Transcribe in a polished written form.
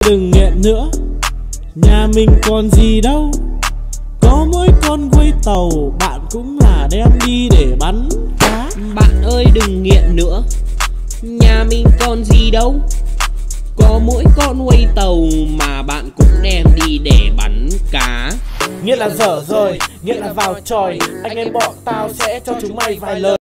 đừng nghiện nữa, nhà mình còn gì đâu. Có mỗi con quay tàu, bạn cũng là đem đi để bắn cá. Bạn ơi đừng nghiện nữa, nhà mình còn gì đâu. Có mỗi con quay tàu mà bạn cũng đem đi để bắn cá. Nghĩa là dở rồi, nghĩa là vào tròi. Anh em bọn tao sẽ cho chúng mày vài lời.